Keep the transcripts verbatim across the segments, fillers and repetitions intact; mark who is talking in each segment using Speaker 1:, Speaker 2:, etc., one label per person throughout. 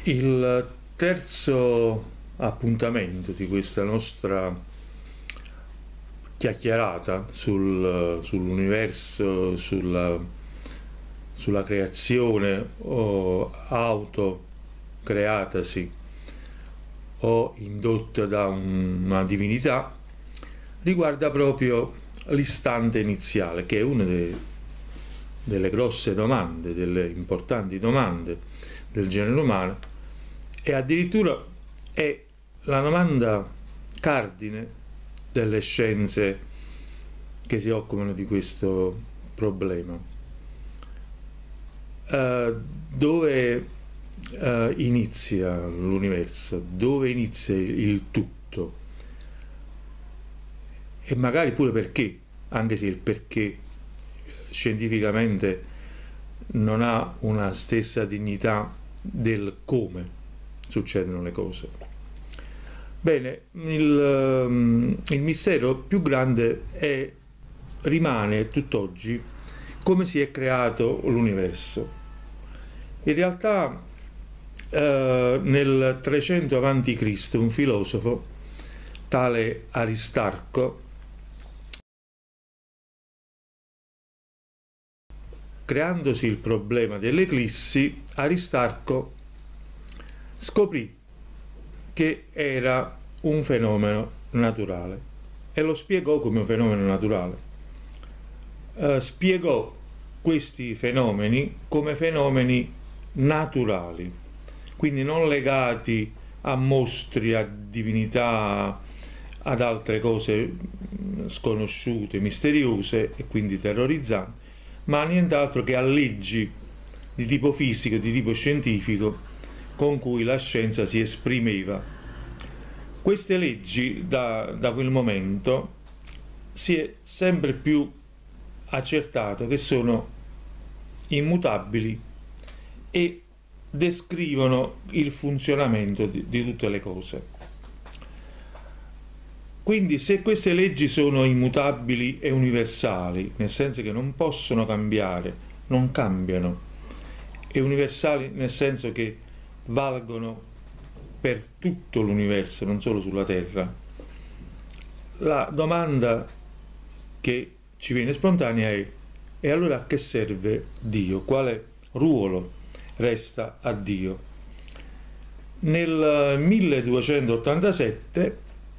Speaker 1: Il terzo appuntamento di questa nostra chiacchierata sul, sull'universo, sulla, sulla creazione o autocreatasi o indotta da un, una divinità, riguarda proprio l'istante iniziale, che è una dei, delle grosse domande, delle importanti domande del genere umano, e addirittura è la domanda cardine delle scienze che si occupano di questo problema. Uh, dove uh, inizia l'universo? Dove inizia il tutto? E magari pure perché, anche se il perché scientificamente non ha una stessa dignità del come succedono le cose. Bene, il, il mistero più grande è, rimane tutt'oggi come si è creato l'universo. In realtà eh, nel trecento avanti Cristo un filosofo, tale Aristarco, creandosi il problema delle eclissi, Aristarco scoprì che era un fenomeno naturale e lo spiegò come un fenomeno naturale. Uh, spiegò questi fenomeni come fenomeni naturali, quindi non legati a mostri, a divinità, ad altre cose sconosciute, misteriose e quindi terrorizzanti, ma nient'altro che a leggi di tipo fisico, di tipo scientifico, con cui la scienza si esprimeva. Queste leggi da, da quel momento si è sempre più accertato che sono immutabili e descrivono il funzionamento di, di tutte le cose. Quindi se queste leggi sono immutabili e universali, nel senso che non possono cambiare, non cambiano, e universali nel senso che valgono per tutto l'universo, non solo sulla Terra, la domanda che ci viene spontanea è: e allora a che serve Dio? Quale ruolo resta a Dio? Nel milleduecentottantasette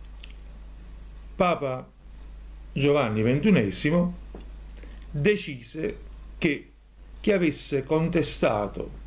Speaker 1: Papa Giovanni ventunesimo decise che chi avesse contestato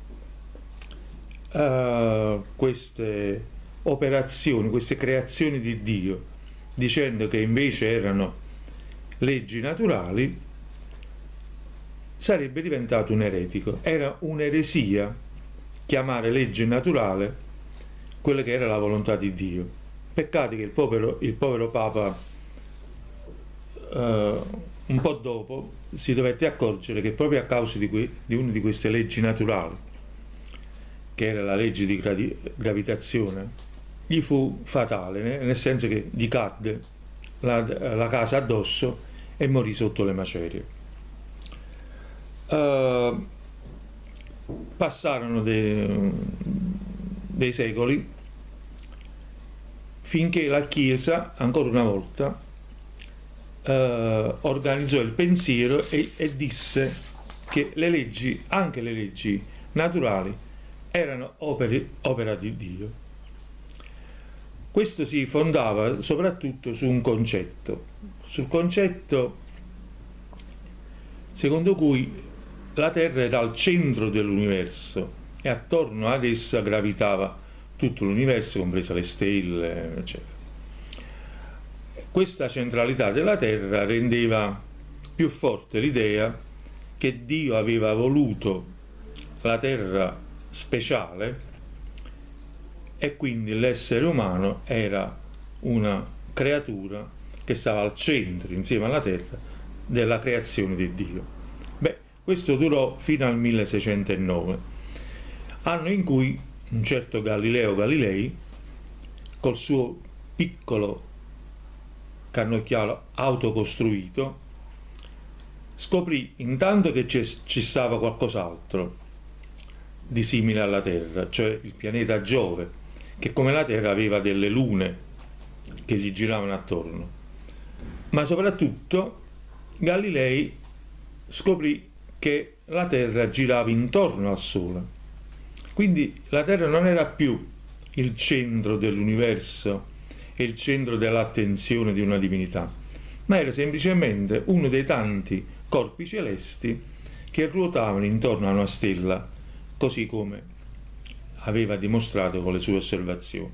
Speaker 1: Uh, queste operazioni, queste creazioni di Dio, dicendo che invece erano leggi naturali, sarebbe diventato un eretico. Era un'eresia chiamare legge naturale quella che era la volontà di Dio. Peccati che il povero, il povero Papa uh, un po' dopo si dovette accorgere che proprio a causa di, que- di una di queste leggi naturali, che era la legge di gravi- gravitazione, gli fu fatale, nel senso che gli cadde la, la casa addosso e morì sotto le macerie. Uh, passarono dei, dei secoli finché la Chiesa, ancora una volta, uh, organizzò il pensiero e, e disse che le leggi, anche le leggi naturali, erano opere, opera di Dio. Questo si fondava soprattutto su un concetto, sul concetto secondo cui la Terra era al centro dell'universo e attorno ad essa gravitava tutto l'universo, compresa le stelle, eccetera. Questa centralità della Terra rendeva più forte l'idea che Dio aveva voluto la Terra speciale e quindi l'essere umano era una creatura che stava al centro, insieme alla Terra, della creazione di Dio. Beh, questo durò fino al milleseicentonove, anno in cui un certo Galileo Galilei, col suo piccolo cannocchiale autocostruito, scoprì intanto che ci stava qualcos'altro, di simile alla Terra, cioè il pianeta Giove, che come la Terra aveva delle lune che gli giravano attorno. Ma soprattutto Galilei scoprì che la Terra girava intorno al Sole. Quindi la Terra non era più il centro dell'universo e il centro dell'attenzione di una divinità, ma era semplicemente uno dei tanti corpi celesti che ruotavano intorno a una stella, così come aveva dimostrato con le sue osservazioni.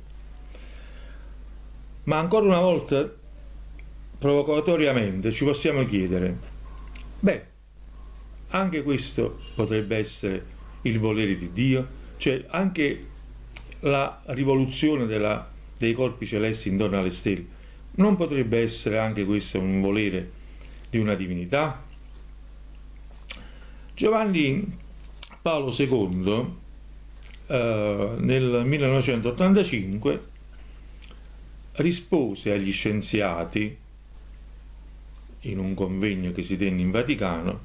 Speaker 1: Ma ancora una volta, provocatoriamente, ci possiamo chiedere, beh, anche questo potrebbe essere il volere di Dio? Cioè anche la rivoluzione della, dei corpi celesti intorno alle stelle, non potrebbe essere anche questo un volere di una divinità? Giovanni Paolo secondo eh, nel millenovecentottantacinque rispose agli scienziati in un convegno che si tenne in Vaticano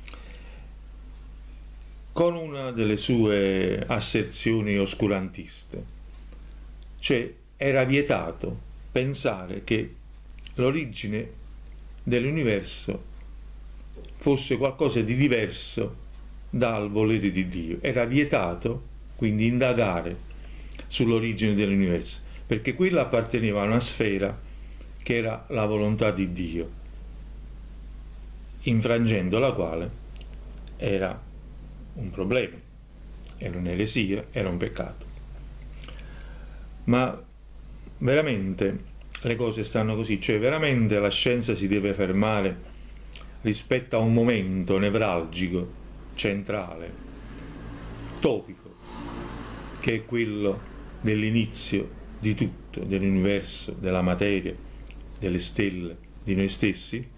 Speaker 1: con una delle sue asserzioni oscurantiste, cioè era vietato pensare che l'origine dell'universo fosse qualcosa di diverso dal volere di Dio. Era vietato quindi indagare sull'origine dell'universo, perché quella apparteneva a una sfera che era la volontà di Dio, infrangendo la quale era un problema, era un'eresia, era un peccato. Ma veramente le cose stanno così, cioè veramente la scienza si deve fermare rispetto a un momento nevralgico, centrale, topico, che è quello dell'inizio di tutto, dell'universo, della materia, delle stelle, di noi stessi?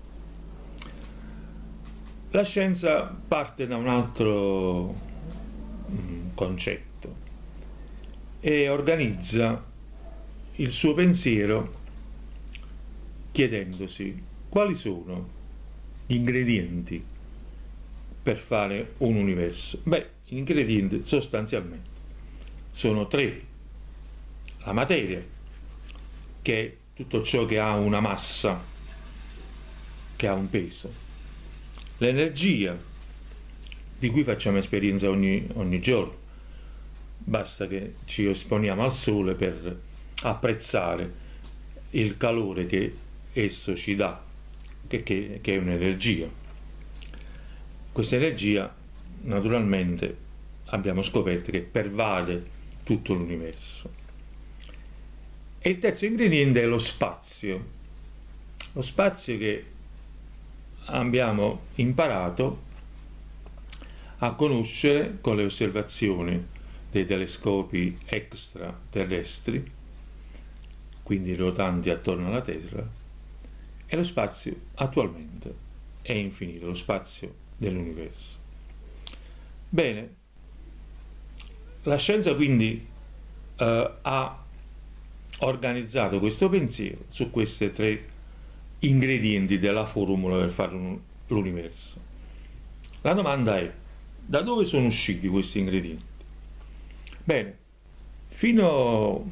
Speaker 1: La scienza parte da un altro concetto e organizza il suo pensiero chiedendosi quali sono gli ingredienti per fare un universo. Beh, gli ingredienti sostanzialmente sono tre: la materia, che è tutto ciò che ha una massa, che ha un peso; l'energia, di cui facciamo esperienza ogni, ogni giorno, basta che ci esponiamo al sole per apprezzare il calore che esso ci dà, che, che, che è un'energia. Questa energia naturalmente abbiamo scoperto che pervade tutto l'universo. E il terzo ingrediente è lo spazio, lo spazio che abbiamo imparato a conoscere con le osservazioni dei telescopi extraterrestri, quindi rotanti attorno alla Terra, e lo spazio attualmente è infinito, lo spazio dell'universo. Bene, la scienza quindi eh, ha organizzato questo pensiero su questi tre ingredienti della formula per fare l'universo. La domanda è: da dove sono usciti questi ingredienti? Bene, fino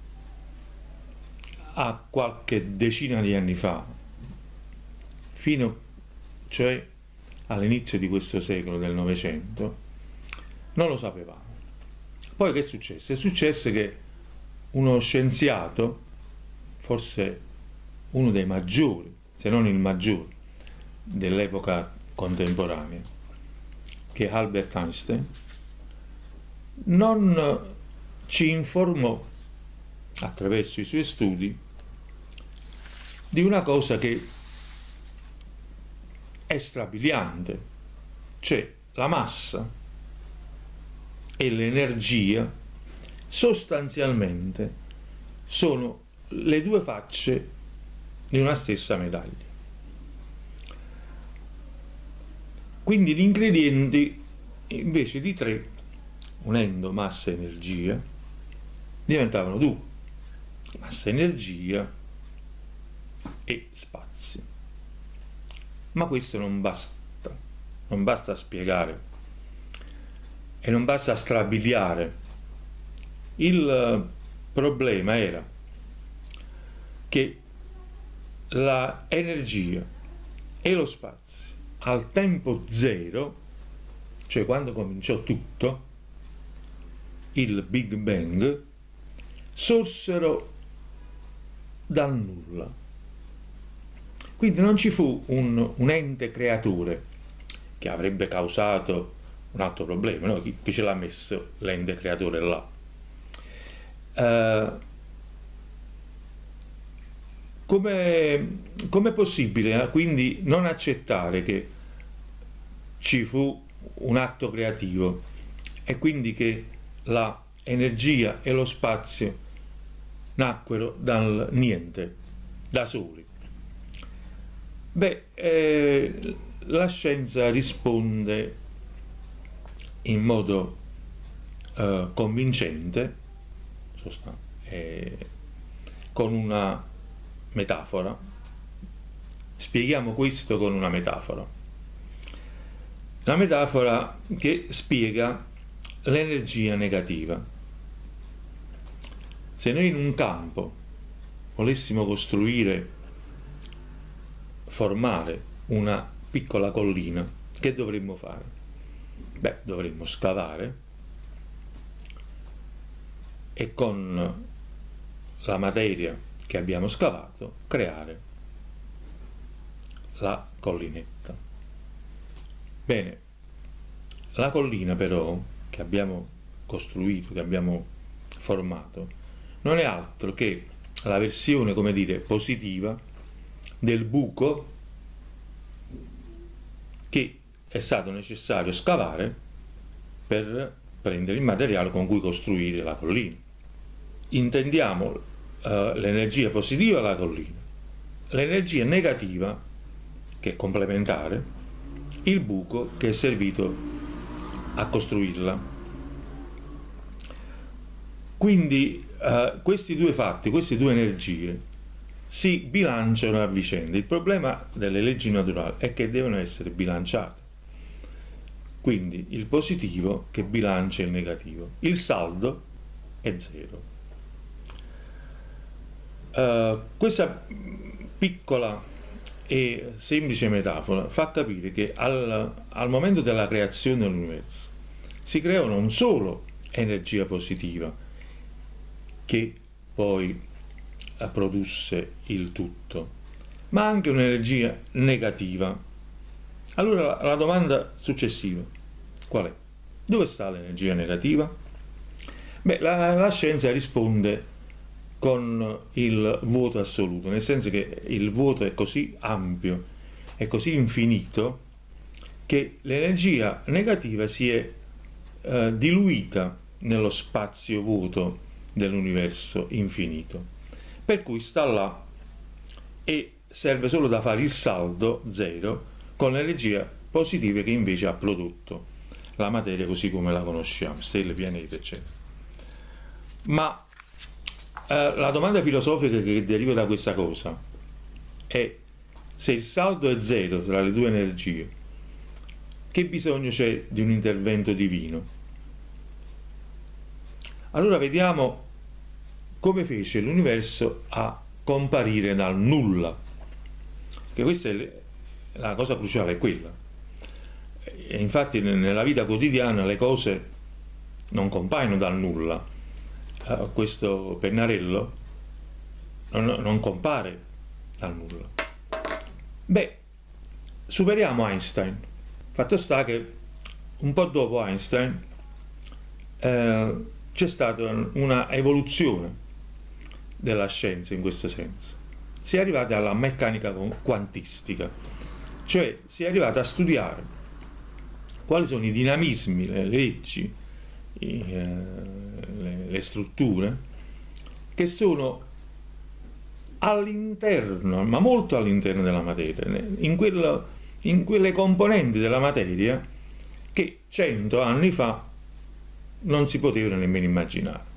Speaker 1: a qualche decina di anni fa, fino cioè all'inizio di questo secolo del Novecento, non lo sapevamo. Poi che è successo? È successo che uno scienziato, forse uno dei maggiori, se non il maggiore, dell'epoca contemporanea, che è Albert Einstein, non ci informò, attraverso i suoi studi, di una cosa che è strabiliante, cioè la massa e l'energia sostanzialmente sono le due facce di una stessa medaglia. Quindi gli ingredienti, invece di tre, unendo massa e energia, diventavano due: massa, energia e spazio. Ma questo non basta, non basta a spiegare e non basta strabiliare. Il problema era che l'energia e lo spazio al tempo zero, cioè quando cominciò tutto, il Big Bang, sorsero dal nulla. Quindi non ci fu un, un ente creatore che avrebbe causato un altro problema, no? Chi, chi ce l'ha messo l'ente creatore là? Uh, come è possibile eh, quindi non accettare che ci fu un atto creativo e quindi che la energia e lo spazio nacquero dal niente, da soli? Beh, eh, la scienza risponde in modo eh, convincente, eh, con una metafora. Spieghiamo questo con una metafora. La metafora che spiega l'energia negativa. Se noi in un campo volessimo costruire, formare una piccola collina, che dovremmo fare? Beh, dovremmo scavare e con la materia che abbiamo scavato creare la collinetta. Bene, la collina però che abbiamo costruito, che abbiamo formato, non è altro che la versione, come dire, positiva del buco che è stato necessario scavare per prendere il materiale con cui costruire la collina. Intendiamo uh, l'energia positiva alla collina, l'energia negativa, che è complementare, il buco che è servito a costruirla. Quindi uh, questi due fatti, queste due energie si bilanciano a vicenda. Il problema delle leggi naturali è che devono essere bilanciate. Quindi il positivo che bilancia il negativo. Il saldo è zero. Uh, questa piccola e semplice metafora fa capire che al, al momento della creazione dell'universo si creò non solo energia positiva che poi produsse il tutto, ma anche un'energia negativa. Allora la domanda successiva qual è? Dove sta l'energia negativa? Beh, la, la scienza risponde con il vuoto assoluto, nel senso che il vuoto è così ampio, è così infinito, che l'energia negativa si è eh, diluita nello spazio vuoto dell'universo infinito, per cui sta là e serve solo da fare il saldo zero con l'energia positiva che invece ha prodotto la materia così come la conosciamo, stelle, pianeti, eccetera. Ma eh, la domanda filosofica che deriva da questa cosa è: se il saldo è zero tra le due energie, che bisogno c'è di un intervento divino? Allora vediamo come fece l'universo a comparire dal nulla, che questa è la cosa cruciale, è quella. E infatti nella vita quotidiana le cose non compaiono dal nulla. Uh, questo pennarello non, non compare dal nulla. Beh, superiamo Einstein. Fatto sta che un po' dopo Einstein eh, c'è stata una evoluzione della scienza in questo senso. Si è arrivati alla meccanica quantistica, cioè si è arrivati a studiare quali sono i dinamismi, le leggi, i, eh, le, le strutture che sono all'interno, ma molto all'interno della materia, in, quello, in quelle componenti della materia che cento anni fa non si potevano nemmeno immaginare.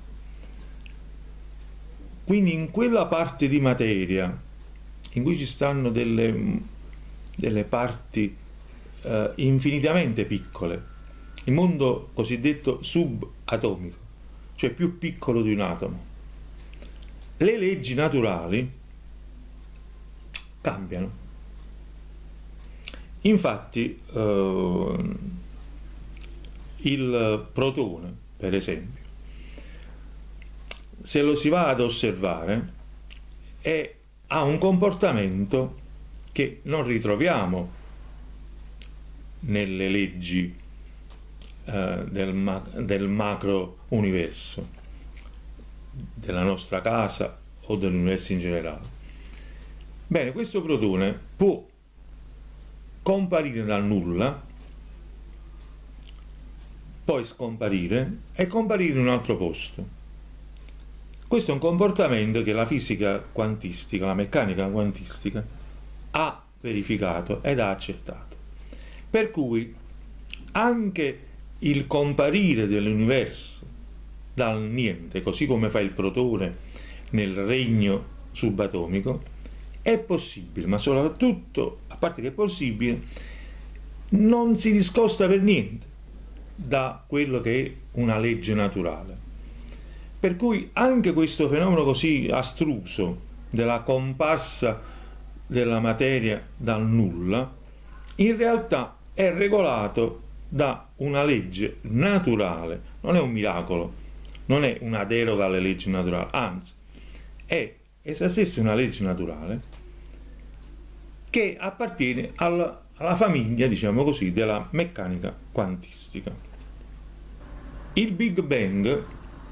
Speaker 1: Quindi in quella parte di materia in cui ci stanno delle, delle parti eh, infinitamente piccole il mondo cosiddetto subatomico, cioè più piccolo di un atomo. Le leggi naturali cambiano. Infatti eh, il protone, per esempio, se lo si va ad osservare, è, ha un comportamento che non ritroviamo nelle leggi eh, del, ma del macro universo, della nostra casa o dell'universo in generale. Bene, questo protone può comparire dal nulla, poi scomparire e comparire in un altro posto. Questo è un comportamento che la fisica quantistica, la meccanica quantistica, ha verificato ed ha accertato. Per cui anche il comparire dell'universo dal niente, così come fa il protone nel regno subatomico, è possibile, ma soprattutto, a parte che è possibile, non si discosta per niente da quello che è una legge naturale. Per cui anche questo fenomeno così astruso della comparsa della materia dal nulla, in realtà è regolato da una legge naturale, non è un miracolo, non è una deroga alle leggi naturali, anzi, è essa stessa una legge naturale che appartiene alla, alla famiglia, diciamo così, della meccanica quantistica. Il Big Bang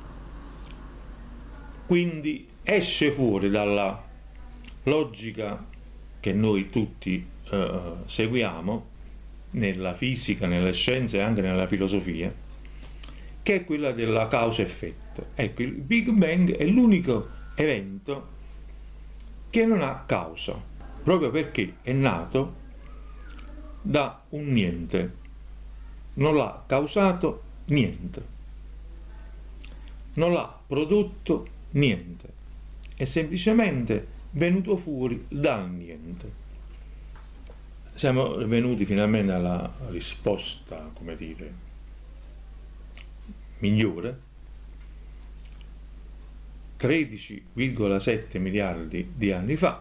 Speaker 1: quindi esce fuori dalla logica che noi tutti eh, seguiamo nella fisica, nelle scienze e anche nella filosofia, che è quella della causa-effetto. Ecco, il Big Bang è l'unico evento che non ha causa, proprio perché è nato da un niente, non l'ha causato niente, non l'ha prodotto niente, è semplicemente venuto fuori dal niente. Siamo venuti finalmente alla risposta, come dire, migliore. tredici virgola sette miliardi di anni fa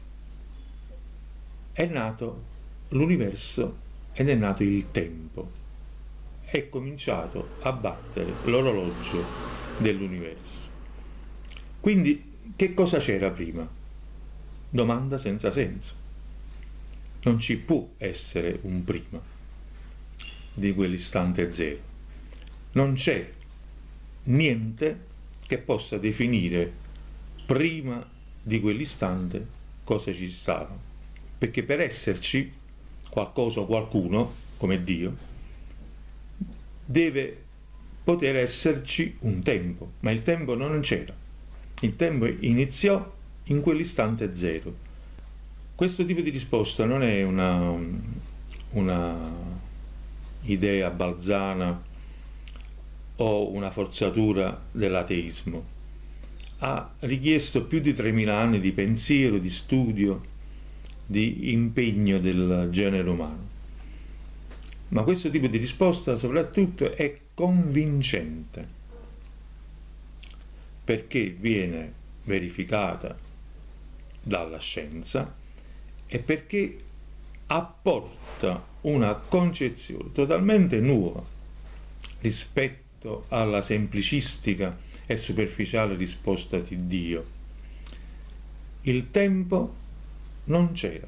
Speaker 1: è nato l'universo ed è nato il tempo. È cominciato a battere l'orologio dell'universo. Quindi che cosa c'era prima? Domanda senza senso. Non ci può essere un prima di quell'istante zero. Non c'è niente che possa definire prima di quell'istante cosa ci stava. Perché per esserci qualcosa o qualcuno, come Dio, deve poter esserci un tempo, ma il tempo non c'era. Il tempo iniziò in quell'istante zero. Questo tipo di risposta non è una, una idea balzana o una forzatura dell'ateismo. Ha richiesto più di tremila anni di pensiero, di studio, di impegno del genere umano. Ma questo tipo di risposta soprattutto è convincente, perché viene verificata dalla scienza e perché apporta una concezione totalmente nuova rispetto alla semplicistica e superficiale risposta di Dio. Il tempo non c'era.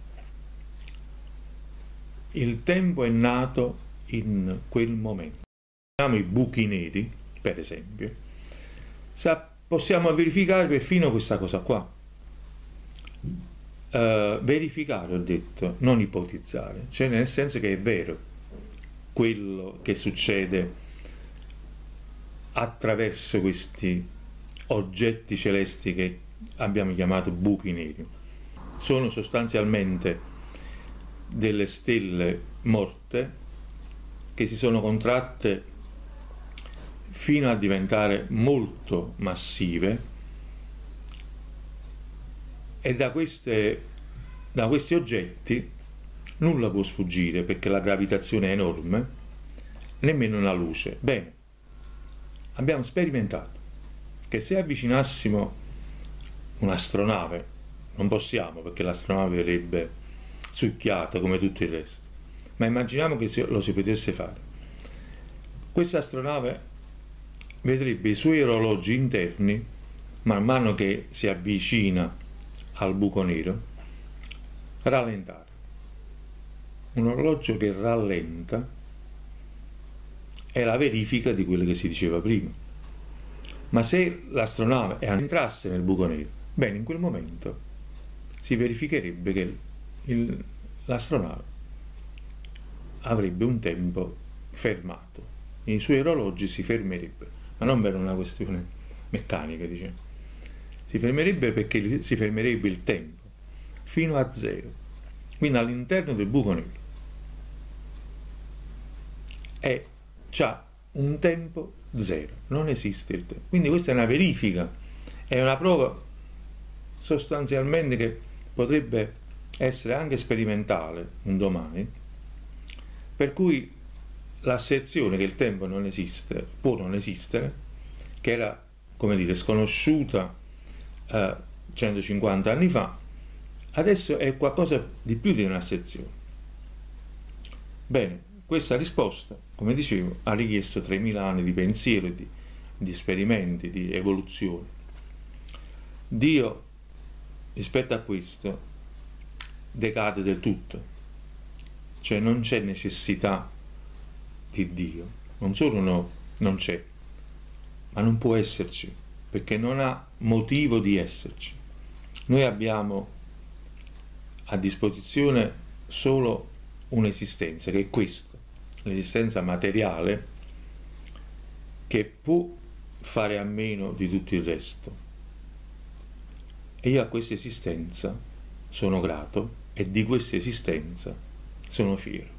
Speaker 1: Il tempo è nato in quel momento. I buchi neri, per esempio, possiamo verificare perfino questa cosa qua. Uh, verificare, ho detto, non ipotizzare, cioè nel senso che è vero quello che succede attraverso questi oggetti celesti che abbiamo chiamato buchi neri. Sono sostanzialmente delle stelle morte che si sono contratte fino a diventare molto massive, e da, queste, da questi oggetti nulla può sfuggire, perché la gravitazione è enorme, nemmeno una luce. Bene, abbiamo sperimentato che se avvicinassimo un'astronave, non possiamo perché l'astronave verrebbe succhiata come tutto il resto, ma immaginiamo che lo si potesse fare. Questa astronave vedrebbe i suoi orologi interni, man mano che si avvicina al buco nero, rallentare. Un orologio che rallenta è la verifica di quello che si diceva prima. Ma se l'astronave entrasse nel buco nero, bene, in quel momento si verificherebbe che il, l'astronave avrebbe un tempo fermato, i suoi orologi si fermerebbero, ma non per una questione meccanica, diciamo. Si fermerebbe perché si fermerebbe il tempo fino a zero, quindi all'interno del buco nero. E c'ha un tempo zero, non esiste il tempo. Quindi questa è una verifica, è una prova sostanzialmente che potrebbe essere anche sperimentale un domani, per cui l'asserzione che il tempo non esiste, può non esistere, che era, come dire, sconosciuta eh, centocinquanta anni fa, adesso è qualcosa di più di un'asserzione. Bene, questa risposta, come dicevo, ha richiesto tremila anni di pensiero, di, di esperimenti, di evoluzione. Dio, rispetto a questo, decade del tutto, cioè non c'è necessità di Dio, non solo no, non c'è, ma non può esserci, perché non ha motivo di esserci. Noi abbiamo a disposizione solo un'esistenza, che è questa, l'esistenza materiale, che può fare a meno di tutto il resto. E io a questa esistenza sono grato e di questa esistenza sono fiero.